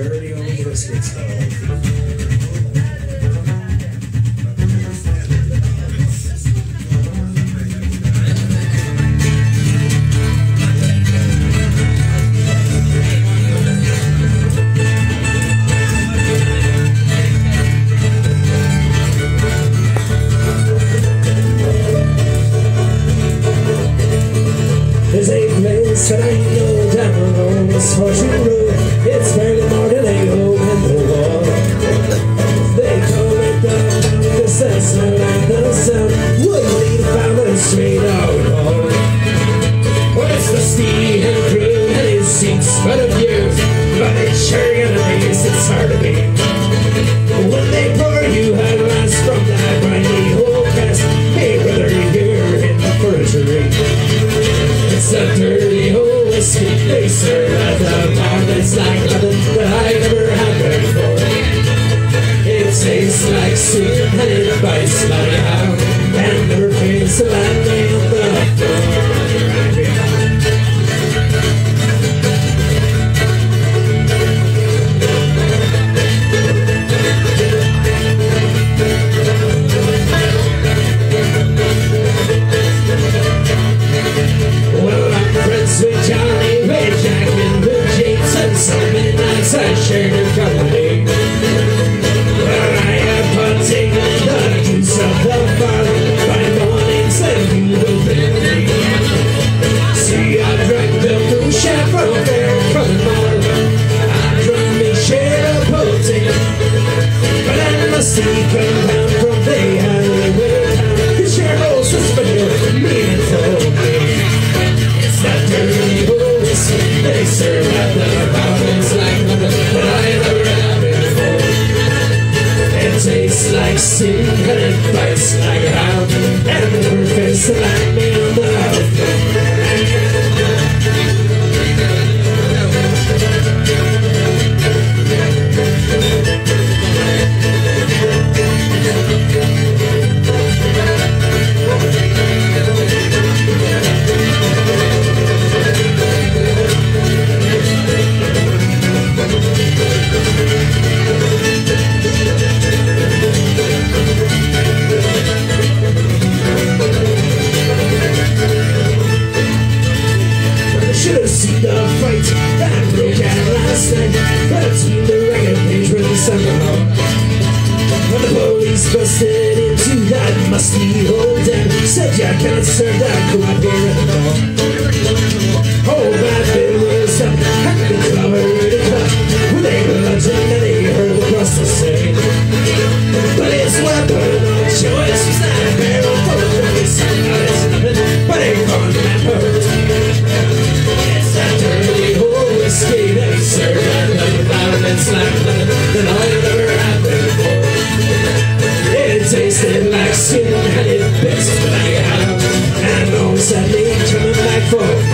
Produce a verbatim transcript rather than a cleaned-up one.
dirty old brisket stove. There's a place that I know down on this horseshoe road. It's barely more than a hole in the wall. They call it the mountains that smell like the sun. Would lead down the straight out. Well, it's rusty and crude and it seems but of years, but it's sure gonna taste it's hard to beat. When they pour you a glass from that briny old cast, hey brother, you're in for a treat. It's a dirty old whiskey they serve at the bar that's like nothing that I ever had before. It tastes like soup and it bites like a hound and never fails to land me on the floor. So many nights I shared your company. Well, I have partaken the juice of the barley by mornings and you will be me. See, I drank the moonshine from there from the morning. I drank me share of protein, but I must see come down from the alleyway town. You share all suspicious meaningful me. It's that dirty old whiskey they serve at the bar. It's like nothing that I ever had before. It tastes like sin and it bites like a hound and never fails to land me on the floor. Between the ragged patrons and the law, when the police busted into that musty old den, said you can't serve that crap here anymore. Oh, bad Bill was up and the covered it up with a bludgeon and he heard the crust say, but his weapon of choice was that barrel full of rice. Now it's nothing but a gun that hurt. It's that dirty old whiskey they serve at the it's like nothing that I ever had before. It tasted like skin and it bit like a hound, and all sadly coming back for